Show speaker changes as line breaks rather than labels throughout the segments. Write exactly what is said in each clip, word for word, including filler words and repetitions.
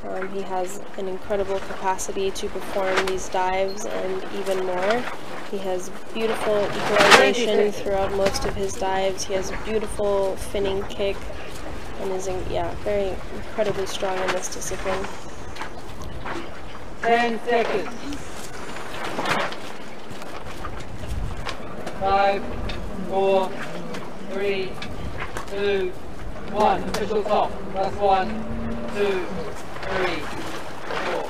Um, he has an incredible capacity to perform these dives and even more. He has beautiful equalization throughout most of his dives. He has a beautiful finning kick and is, in, yeah, very incredibly strong in this discipline.
Ten seconds. Five, four, three, two, one. Official stop. That's one, two, three, four.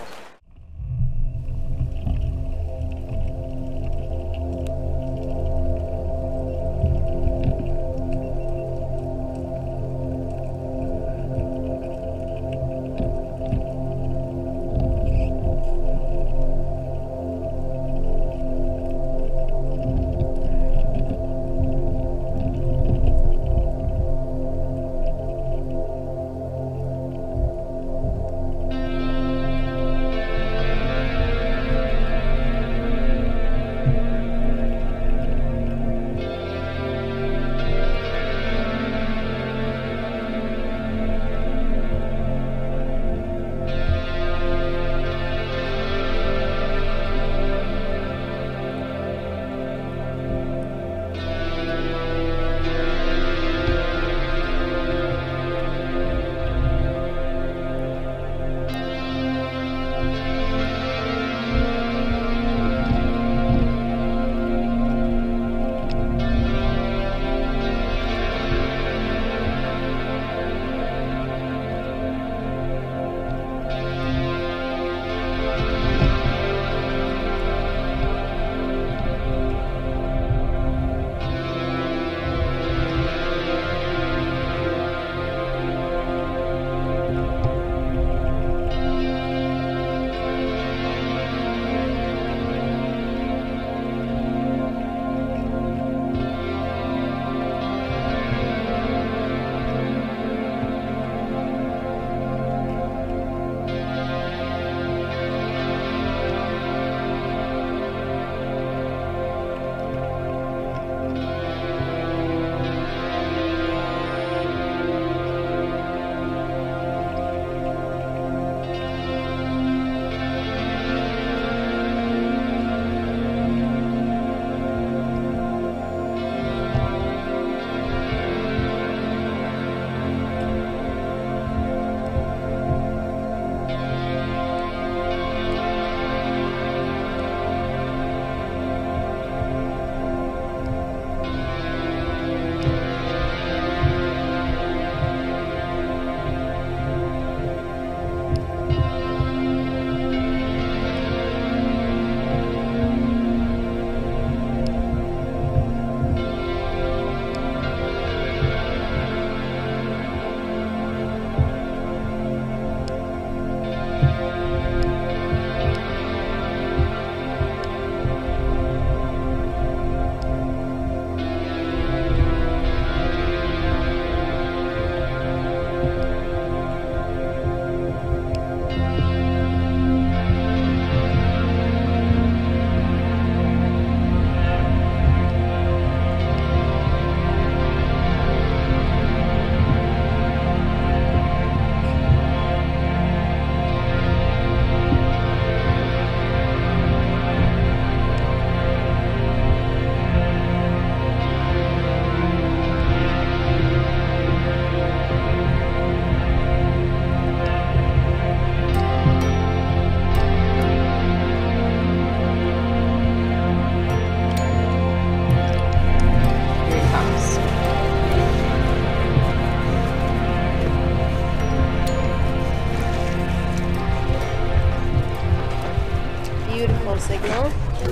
Beautiful signal.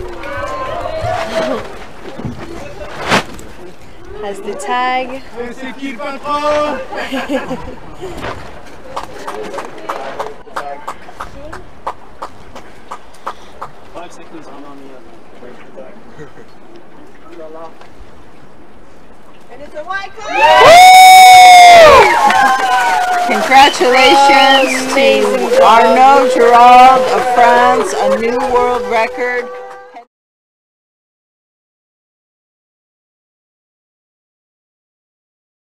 Has the tag.
Five seconds on on the other.
And it's a white card!
Congratulations to Arnaud Girard of France, a new world record.